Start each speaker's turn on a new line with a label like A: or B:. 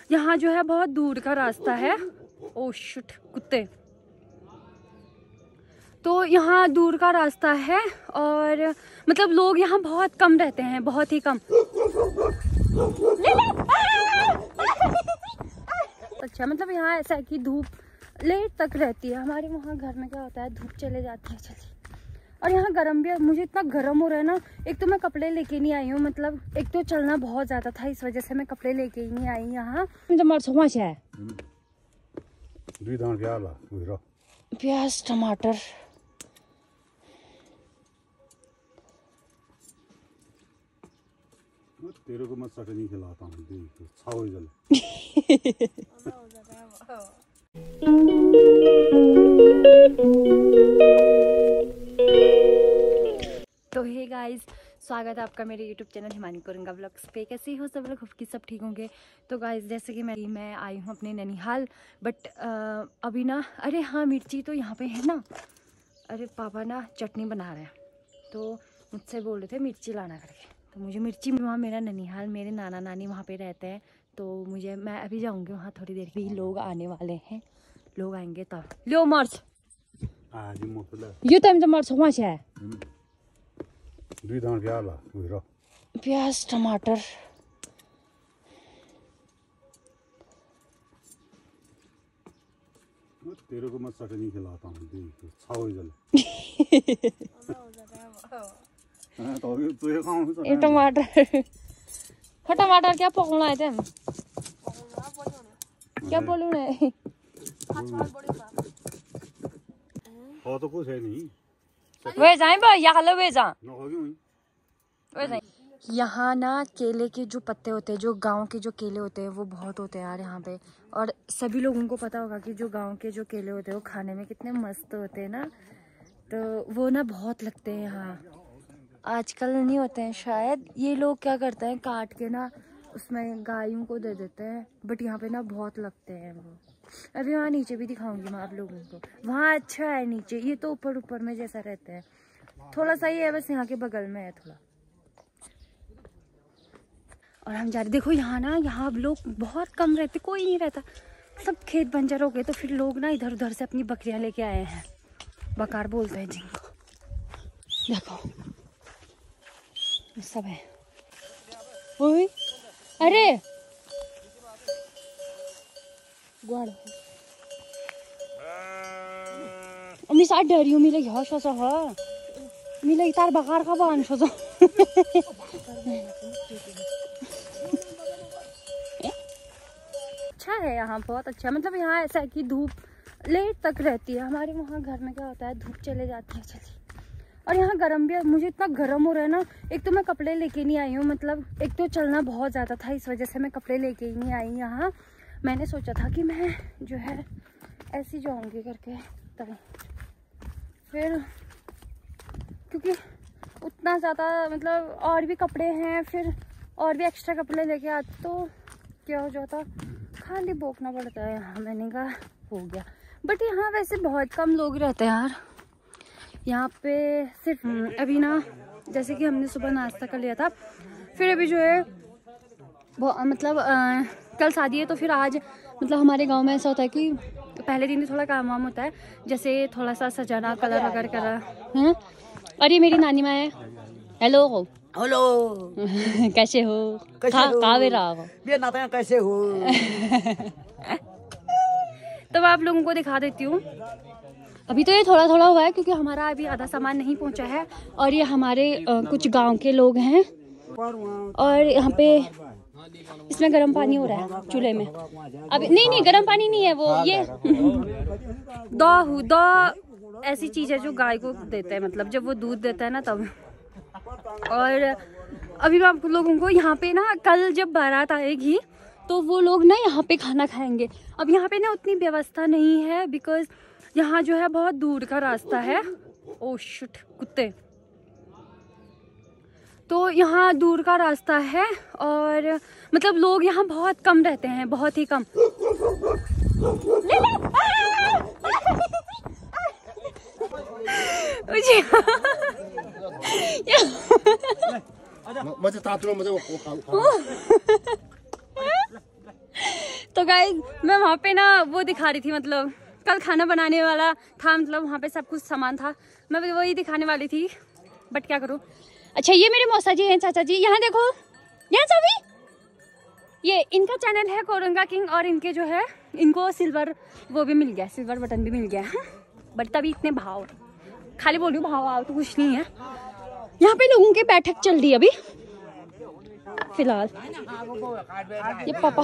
A: यहाँ जो है बहुत दूर का रास्ता है। ओ शिट कुत्ते। तो यहाँ दूर का रास्ता है और मतलब लोग यहाँ बहुत कम रहते हैं, बहुत ही कम। अच्छा मतलब यहाँ ऐसा है कि धूप लेट तक रहती है। हमारे वहाँ घर में क्या होता है, धूप चले जाती है जल्दी। और यहाँ गर्म भी है, मुझे इतना गर्म हो रहा है ना। एक तो मैं कपड़े लेके नहीं आई हूँ, मतलब एक तो चलना बहुत ज़्यादा था, इस वजह से मैं कपड़े लेके ही नहीं आई यहाँ। प्याज टमाटर
B: तेरे को मैं चटनी खिलाता हूँ, छाओ जल।
A: तो हे गाइस, स्वागत है आपका मेरे YouTube channel Himani Koranga vlogs पे। कैसे हो सब लोग, होप सब ठीक होंगे। तो गाइस जैसे कि मैं आई हूँ अपने नैनीहाल, बट अभी ना, अरे हाँ मिर्ची तो यहाँ पे है ना। अरे पापा ना चटनी बना रहे हैं, तो मुझसे बोल रहे थे मिर्ची लाना करके। तो मुझे मिर्ची, वहाँ मेरा नैनीहाल, मेरे नाना नानी वहाँ पे रहते हैं। तो मैं अभी जाऊँगी वहाँ थोड़ी देर भी। लोग आने वाले हैं, लोग आएंगे तब। लो मर्च ये टाइम मर्च वहाँ से है। प्याज टमाटर
B: तेरे को मैं चटनी खिलाता हूँ, छाओ जल।
A: ये टमाटर टमाटर क्या पकड़ना है तुम, क्या बोलूँ मैं।
B: तो कुछ है नहीं,
A: वे जाए वे जा। यहाँ ना केले के जो पत्ते होते हैं, जो गांव के जो केले होते हैं वो बहुत होते हैं यार यहाँ पे। और सभी लोगों को पता होगा कि जो गांव के जो केले होते हैं वो खाने में कितने मस्त होते हैं ना। तो वो ना बहुत लगते हैं यहाँ, आजकल नहीं होते हैं शायद। ये लोग क्या करते हैं, काट के ना उसमें गायों को दे देते हैं, बट यहाँ पे ना बहुत लगते हैं वो। अभी वहाँ नीचे भी दिखाऊंगी मैं आप लोगों को, वहाँ अच्छा है नीचे। ये तो ऊपर ऊपर में जैसा रहते हैं, थोड़ा सा ही है बस, यहाँ के बगल में है थोड़ा। और हम जा रहे, देखो यहाँ ना, यहाँ अब लोग बहुत कम रहते, कोई नहीं रहता, सब खेत बंजर हो गए। तो फिर लोग ना इधर उधर से अपनी बकरियां लेके आए हैं, बकार बोलते हैं जिनको। देखो सब है। ओए अरे गुआड़ मी साथ डरी हूँ, मिले यहाँ शोसा है, मिले तार बकार का बान शोसा। अच्छा है यहाँ, बहुत अच्छा। मतलब यहाँ ऐसा है कि धूप लेट तक रहती है। हमारे वहाँ घर में क्या होता है, धूप चले जाती है जल्दी। और यहाँ गर्म भी है, मुझे इतना गर्म हो रहा है ना। एक तो मैं कपड़े लेके नहीं आई हूँ, मतलब एक तो चलना बहुत ज़्यादा था, इस वजह से मैं कपड़े लेके ही नहीं आई यहाँ। मैंने सोचा था कि मैं जो है ऐसी जाऊँगी करके, तब फिर क्योंकि उतना ज़्यादा मतलब और भी कपड़े हैं, फिर और भी एक्स्ट्रा कपड़े लेके आते तो क्या हो जाता, खाली बोकना पड़ता है यहाँ। मैंने कहा हो गया। बट यहाँ वैसे बहुत कम लोग रहते हैं यार यहाँ पे। सिर्फ अभी ना, जैसे कि हमने सुबह नाश्ता कर लिया था, फिर अभी जो है वो मतलब कल शादी है, तो फिर आज मतलब हमारे गांव में ऐसा होता है कि पहले दिन थोड़ा काम वाम होता है, जैसे थोड़ा सा सजाना, कलर वगैरह करा है। और ये मेरी नानी माँ है। हेलो
C: हेलो
A: कैसे हो,
C: कैसे हो।
A: तो मैं आप लोगों को दिखा देती हूँ। अभी तो ये थोड़ा थोड़ा हुआ है क्योंकि हमारा अभी आधा सामान नहीं पहुंचा है। और ये हमारे कुछ गांव के लोग हैं। और यहाँ पे इसमें गर्म पानी हो रहा है चूल्हे में। अभी नहीं गर्म पानी नहीं है, वो ये दो ऐसी चीज है जो गाय को देते हैं, मतलब जब वो दूध देता है ना तब। और अभी मैं आप लोगों को यहाँ पे ना, कल जब बारात आएगी तो वो लोग ना यहाँ पे खाना खाएंगे। अब यहाँ पे ना उतनी व्यवस्था नहीं है, बिकॉज यहाँ जो है बहुत दूर का रास्ता है। ओ शिट कुत्ते। तो यहाँ दूर का रास्ता है और मतलब लोग यहाँ बहुत कम रहते हैं, बहुत ही कम। तो गाइस मैं वहाँ पे ना वो दिखा रही थी, मतलब कल खाना बनाने वाला था, मतलब वहाँ पे सब कुछ सामान था, मैं वही दिखाने वाली थी, बट क्या करूँ। अच्छा ये मेरे मौसा जी हैं, चाचा जी, यहाँ देखो, यहाँ सभी, ये इनका चैनल है कोरंगा किंग, और इनके जो है इनको सिल्वर वो भी मिल गया, सिल्वर बटन भी मिल गया है, बट तभी इतने भाव, खाली बोल रही हूँ, भाव आओ तो कुछ नहीं है। यहाँ पे लोगों की बैठक चल रही है अभी फिलहाल। ये पापा